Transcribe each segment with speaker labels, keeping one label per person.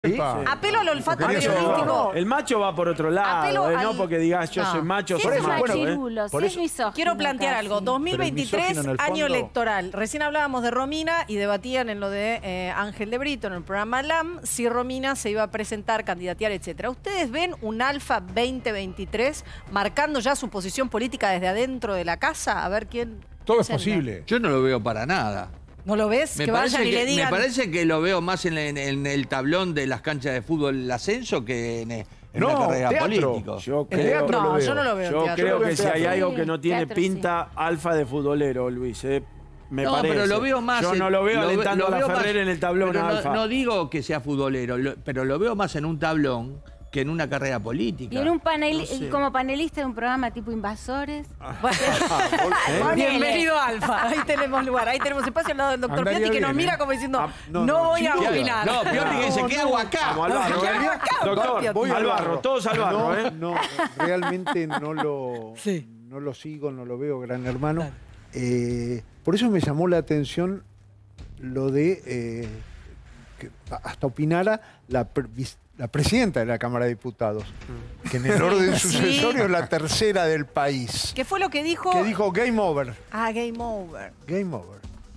Speaker 1: ¿Sí?
Speaker 2: Apelo al olfato periodístico.
Speaker 3: El macho va por otro lado, no porque digas yo soy macho,
Speaker 4: Si
Speaker 3: soy
Speaker 4: es
Speaker 3: macho.
Speaker 4: machirulo, si es misógino.
Speaker 2: Quiero plantear
Speaker 4: casi.
Speaker 2: algo. 2023, año electoral. Recién hablábamos de Romina y debatían en lo de Ángel de Brito, en el programa LAM, si Romina se iba a presentar, candidatear, etcétera. ¿Ustedes ven un Alfa 2023 marcando ya su posición política desde adentro de la casa? A ver quién...
Speaker 1: Todo es posible.
Speaker 5: Yo no lo veo para nada.
Speaker 2: ¿No lo ves? Que vayan y le digan...
Speaker 5: Me parece que lo veo más en el tablón de las canchas de fútbol, el ascenso, que en una carrera política.
Speaker 3: Yo creo,
Speaker 2: yo no lo veo.
Speaker 3: Yo creo que si hay algo que no tiene pinta Alfa de futbolero, Luis, me parece.
Speaker 5: Pero lo veo más...
Speaker 3: Yo no lo veo alentando a la Ferrer en el tablón Alfa.
Speaker 5: No digo que sea futbolero, pero lo veo más en un tablón que en una carrera política.
Speaker 4: Y en un panel, como panelista de un programa tipo Invasores.
Speaker 2: Bienvenido Alfa. Ahí tenemos lugar, ahí tenemos espacio al lado del doctor Piatti que nos mira como diciendo, no voy a opinar.
Speaker 5: No, Piatti que dice, ¿qué hago acá?
Speaker 3: Vamos al barro, doctor, voy al barro, todos al barro.
Speaker 1: No, realmente no lo sigo, no lo veo, Gran Hermano. Por eso me llamó la atención lo de que hasta opinara la presidenta de la Cámara de Diputados, que en el orden sucesorio es la tercera del país.
Speaker 2: ¿Qué fue lo que dijo?
Speaker 1: Que dijo game over.
Speaker 2: Ah, game over.
Speaker 1: Game over.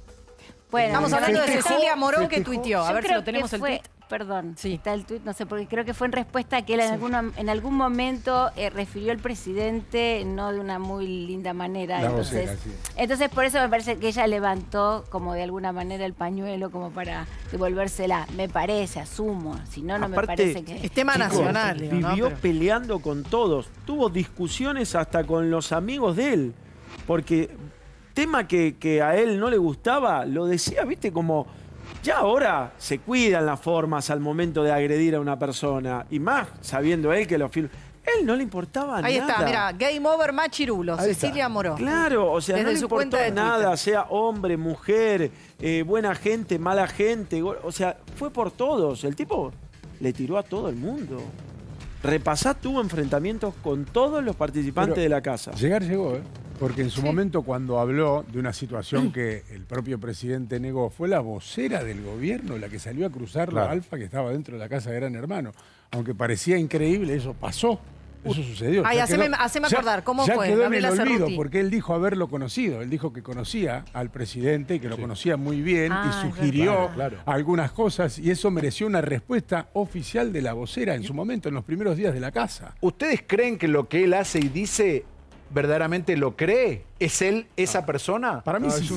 Speaker 4: Bueno,
Speaker 2: estamos hablando de Cecilia Moró que tuiteó. A ver si lo tenemos el tweet.
Speaker 4: Perdón,
Speaker 2: sí.
Speaker 4: Está el tuit, no sé, porque creo que fue en respuesta a que él en algún momento refirió al presidente no de una muy linda manera. Entonces, por eso me parece que ella levantó como de alguna manera el pañuelo como para devolvérsela. Me parece, asumo. Si no, no me parece que...
Speaker 2: Es tema nacional.
Speaker 3: Vivió peleando con todos. Tuvo discusiones hasta con los amigos de él. Porque tema que a él no le gustaba, lo decía, viste, como... Ya ahora se cuidan las formas al momento de agredir a una persona. Y más sabiendo él que lo filma. Él no le importaba nada.
Speaker 2: Ahí está, mira, game over machirulo, Cecilia Moró.
Speaker 3: Claro, o sea,
Speaker 2: desde
Speaker 3: no le
Speaker 2: su cuenta
Speaker 3: importó
Speaker 2: de
Speaker 3: nada, sea hombre, mujer, buena gente, mala gente. O sea, fue por todos. El tipo le tiró a todo el mundo. Repasá, tuvo enfrentamientos con todos los participantes de la casa.
Speaker 6: Llegar llegó, ¿eh? Porque en su momento cuando habló de una situación que el propio presidente negó, fue la vocera del gobierno la que salió a cruzar la Alfa que estaba dentro de la casa de Gran Hermano. Aunque parecía increíble, eso pasó. Eso sucedió.
Speaker 2: Ay, haceme acordar, ¿cómo fue?
Speaker 6: Ya quedó en el olvido, porque él dijo haberlo conocido. Él dijo que conocía al presidente, que lo conocía muy bien y sugirió algunas cosas. Y eso mereció una respuesta oficial de la vocera en su momento, en los primeros días de la casa.
Speaker 1: ¿Ustedes creen que lo que él hace y dice verdaderamente lo cree? ¿Es él esa persona?
Speaker 6: Para mí sí.
Speaker 4: ¿Vos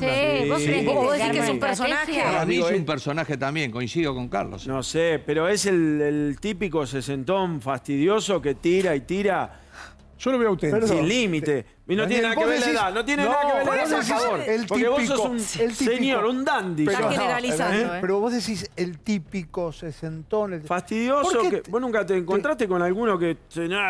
Speaker 4: decís
Speaker 2: que es un personaje?
Speaker 5: Para mí es un personaje también, coincido con Carlos.
Speaker 3: No sé, pero es el típico sesentón fastidioso que tira y tira.
Speaker 6: Yo lo veo auténtico.
Speaker 3: Sin límite. Y no tiene nada que ver la edad. No tiene nada que ver la edad, por favor. Porque vos sos un señor, un dandy.
Speaker 2: Está generalizando,
Speaker 1: Pero vos decís el típico sesentón.
Speaker 3: Fastidioso. Que vos nunca te encontraste con alguno que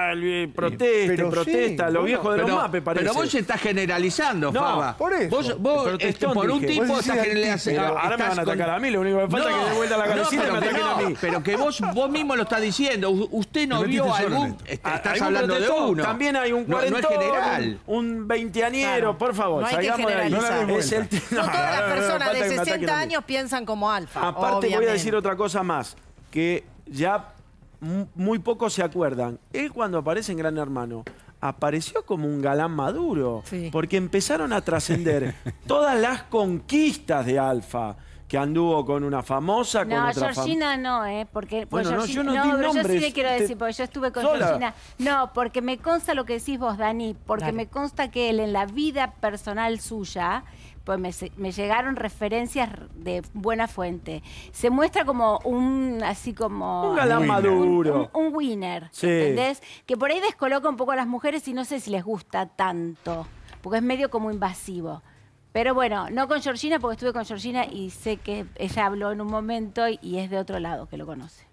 Speaker 3: protesta, lo viejo de los mapes, parece.
Speaker 5: Pero vos estás generalizando, Faba.
Speaker 1: Por eso.
Speaker 5: Vos por un tipo estás generalizando.
Speaker 3: Ahora me van a atacar a mí, lo único que falta es que de vuelta a la cabecita me ataquen a mí.
Speaker 5: Pero que vos mismo lo estás diciendo. Usted no vio algún... Estás hablando de uno.
Speaker 3: También hay un cuarentón.
Speaker 5: No es general.
Speaker 3: Un veinteañero, por favor,
Speaker 2: no hay que generalizar.
Speaker 3: No
Speaker 2: todas las personas de 60 años piensan como Alfa.
Speaker 3: Aparte voy a decir otra cosa más, que ya muy pocos se acuerdan. Él cuando aparece en Gran Hermano, apareció como un galán maduro, porque empezaron a trascender todas las conquistas de Alfa. Que anduvo con una famosa, con otra famosa.
Speaker 4: Georgina no, porque
Speaker 3: bueno,
Speaker 4: Georgina,
Speaker 3: yo no di nombres.
Speaker 4: Yo sí le quiero decir, porque yo estuve con Georgina. No, porque me consta lo que decís vos, Dani, porque me consta que él en la vida personal suya, pues me llegaron referencias de buena fuente. Se muestra como un
Speaker 3: galán maduro.
Speaker 4: Un winner, ¿entendés? Que por ahí descoloca un poco a las mujeres y no sé si les gusta tanto, porque es medio como invasivo. Pero bueno, no con Georgina, porque estuve con Georgina y sé que ella habló en un momento y es de otro lado que lo conoce.